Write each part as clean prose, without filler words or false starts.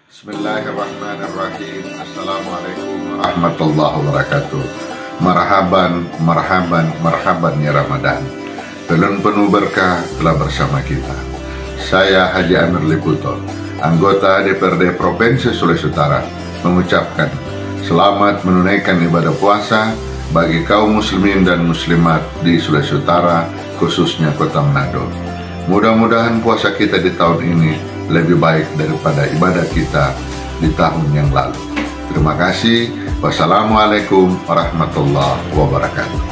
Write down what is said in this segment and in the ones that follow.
Bismillahirrahmanirrahim. Assalamualaikum warahmatullahi wabarakatuh. Marhaban, marhaban, marhaban ya Ramadan. Bulan penuh berkah telah bersama kita. Saya Haji Amir Liputo, anggota DPRD Provinsi Sulawesi Utara, mengucapkan selamat menunaikan ibadah puasa bagi kaum muslimin dan muslimat di Sulawesi Utara, khususnya Kota Manado. Mudah-mudahan puasa kita di tahun ini lebih baik daripada ibadah kita di tahun yang lalu. Terima kasih. Wassalamualaikum warahmatullahi wabarakatuh.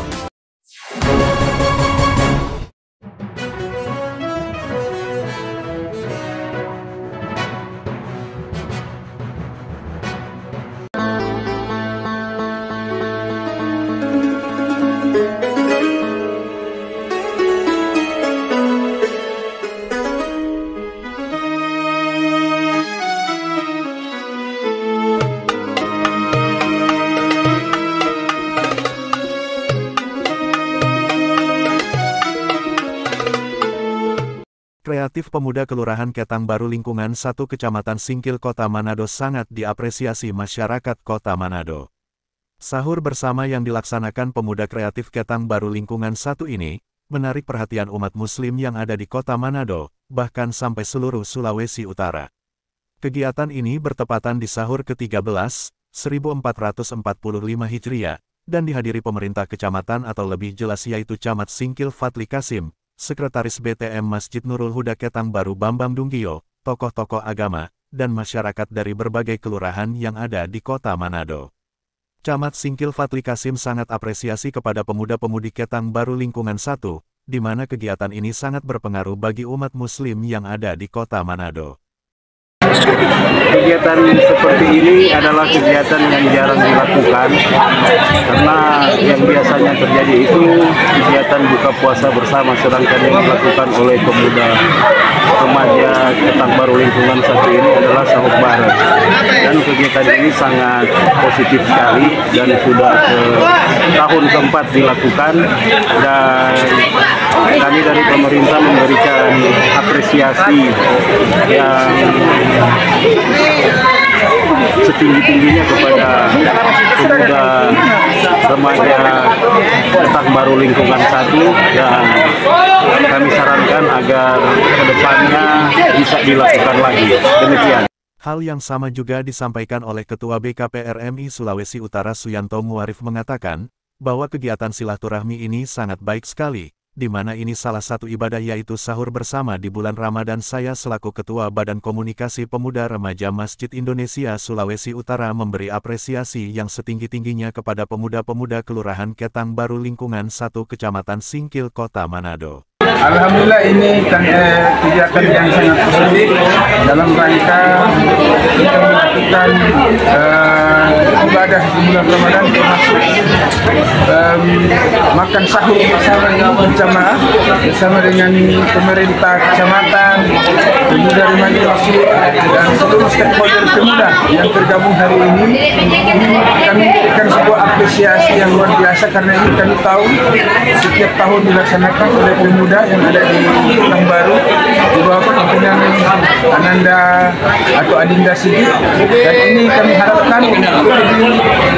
Kreatif pemuda Kelurahan Ketang Baru Lingkungan 1 Kecamatan Singkil Kota Manado sangat diapresiasi masyarakat Kota Manado. Sahur bersama yang dilaksanakan pemuda kreatif Ketang Baru Lingkungan 1 ini, menarik perhatian umat muslim yang ada di Kota Manado, bahkan sampai seluruh Sulawesi Utara. Kegiatan ini bertepatan di sahur ke-13, 1445 Hijriah, dan dihadiri pemerintah kecamatan atau lebih jelas yaitu Camat Singkil Fadli Kasim, Sekretaris BTM Masjid Nurul Huda Ketang Baru Bambang Dunggio, tokoh-tokoh agama, dan masyarakat dari berbagai kelurahan yang ada di Kota Manado. Camat Singkil Fadli Kasim sangat apresiasi kepada pemuda-pemudi Ketang Baru Lingkungan 1, di mana kegiatan ini sangat berpengaruh bagi umat muslim yang ada di Kota Manado. Kegiatan seperti ini adalah kegiatan yang jarang dilakukan karena yang biasanya terjadi itu kegiatan buka puasa bersama, sedangkan yang dilakukan oleh pemuda remaja Ketang Baru Lingkungan 1 ini adalah sahur bareng, dan kegiatan ini sangat positif sekali dan sudah ke tahun keempat dilakukan, dan kami dari pemerintah memberikan apresiasi yang setinggi-tingginya kepada pemuda remaja Ketang Baru Lingkungan 1, dan kami sarankan agar kedepannya bisa dilakukan lagi. Demikian. Hal yang sama juga disampaikan oleh Ketua BKPRMI Sulawesi Utara Suyanto Muarif mengatakan, bahwa kegiatan silaturahmi ini sangat baik sekali, di mana ini salah satu ibadah yaitu sahur bersama di bulan Ramadan. Saya selaku Ketua Badan Komunikasi Pemuda Remaja Masjid Indonesia Sulawesi Utara memberi apresiasi yang setinggi-tingginya kepada pemuda-pemuda Kelurahan Ketang Baru Lingkungan 1 Kecamatan Singkil Kota Manado. Alhamdulillah, ini kegiatan yang sangat positif dalam rangka kita melakukan ibadah di bulan Ramadan, termasuk makan sahur bersama dengan berjamaah bersama dengan pemerintah kecamatan, pemuda remaja masjid, dan seluruh stakeholder pemuda yang tergabung hari ini. Kami memberikan sebuah apresiasi yang luar biasa karena ini kami tahu setiap tahun dilaksanakan oleh pemuda yang ada di Ketang Baru di bawah kepemimpinan Ananda atau Adinda Sigit, dan ini kami harapkan untuk lebih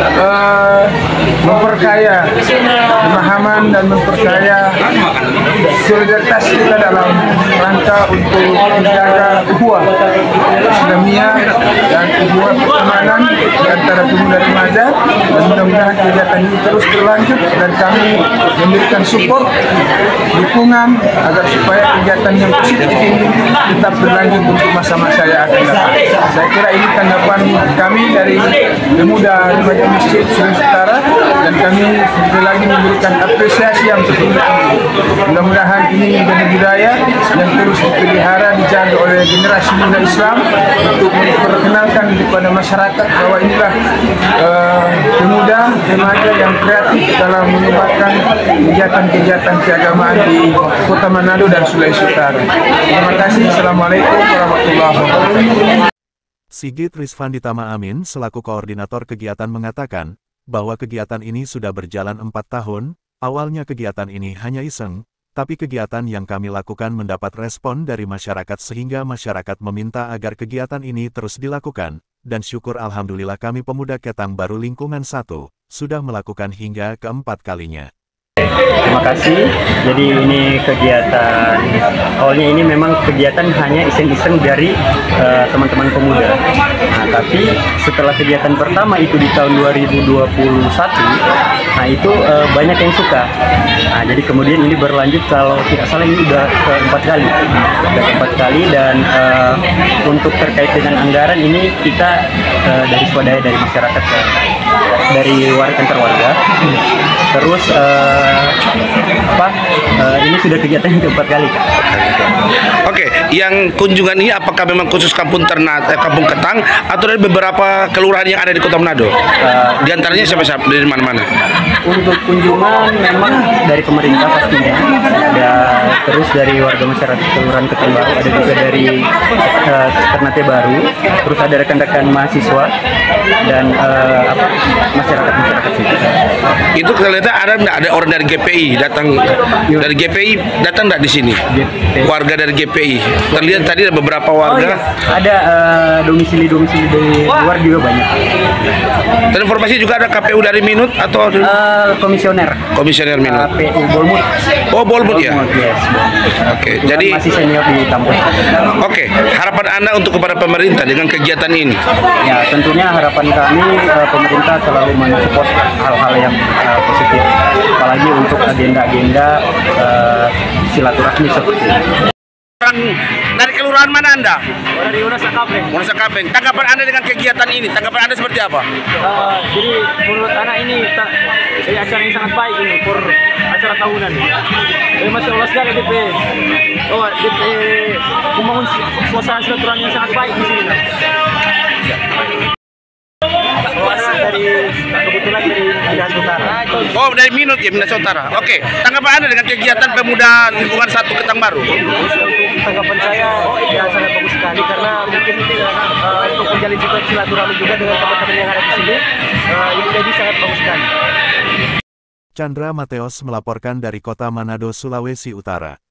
memperkaya pemahaman dan memperkaya solidaritas kita dalam rangka untuk menjaga ukhuwah Islamiyah dan ukhuwah pertemanan di antara pemuda remaja, dan mudah-mudahan kegiatan ini terus berlanjut dan kami memberikan support, dukungan agar supaya kegiatan yang positif ini tetap berlanjut untuk masa-masa yang akan datang. Saya kira ini tanggapan kami dari pemuda remaja Masjid Sulawesi Utara, dan kami sekali lagi memberikan apresiasi yang setinggi-tinggi. Mudah-mudahan ini menjadi budaya yang terus dipelihara, dijaga oleh generasi muda Islam untuk memperkenalkan kepada masyarakat bahwa inilah pemuda remaja yang kreatif dalam menyebarkan kegiatan-kegiatan keagamaan di Kota Manado dan Sulawesi Utara. Terima kasih. Assalamualaikum warahmatullahi wabarakatuh. Sigit Rizvandi Tama Amin selaku koordinator kegiatan mengatakan, bahwa kegiatan ini sudah berjalan 4 tahun, awalnya kegiatan ini hanya iseng, Tapi kegiatan yang kami lakukan mendapat respon dari masyarakat sehingga masyarakat meminta agar kegiatan ini terus dilakukan, dan syukur alhamdulillah kami pemuda Ketang Baru Lingkungan 1, sudah melakukan hingga keempat kalinya. Terima kasih. Jadi ini kegiatan, awalnya ini memang kegiatan hanya iseng-iseng dari teman-teman pemuda. Nah, tapi setelah kegiatan pertama itu di tahun 2021, nah itu banyak yang suka. Nah, jadi kemudian ini berlanjut, kalau tidak salah ini udah keempat kali, dan untuk terkait dengan anggaran ini kita dari swadaya, dari masyarakat, dari warga. Terus ini sudah kegiatan yang keempat kali. Oke, yang kunjungan ini apakah memang khusus Kampung Ketang atau dari beberapa kelurahan yang ada di Kota Manado? Di antaranya siapa-siapa dari mana-mana? Untuk kunjungan memang dari pemerintah pastinya, dan terus dari warga masyarakat Kelurahan Ketang Baru, ada juga dari Ternate Baru, terus ada rekan-rekan mahasiswa dan masyarakat sini. Itu kelihatan ada orang dari GPI datang, dari GPI datang nggak di sini? Warga dari GPI terlihat tadi ada beberapa warga. Ada domisili dari luar juga banyak. Dan informasi juga ada KPU dari Minut atau komisioner Minut. KPU Bolmut. Oh, Bolmut ya. Yes, Oke, jadi masih senior di kampus. Oke, harapan Anda untuk kepada pemerintah dengan kegiatan ini? Ya, tentunya harapan kami pemerintah selalu mensupport hal-hal yang positif, apalagi untuk agenda-agenda silaturahmi seperti ini. Orang dari kelurahan mana Anda? Dari Wonosa Kapeng. Tanggapan Anda dengan kegiatan ini? Tanggapan Anda seperti apa? Jadi menurut anak ini acara yang sangat baik ini, for acara tahunan. Masya Allah sekali DP. DP membangun suasana silaturahmi yang sangat baik di sini. Kebetulan dari Minahasa Utara. Oh, dari Minut ya, Minahasa Utara. Oke, tanggapan Anda dengan kegiatan pemuda lingkungan 1 Ketang Baru? Untuk tanggapan saya, ya sangat bagus sekali, karena mungkin untuk menjalin juga silaturahmi juga dengan teman-teman yang ada di sini, ini jadi sangat bagus sekali. Chandra Mateos melaporkan dari Kota Manado, Sulawesi Utara.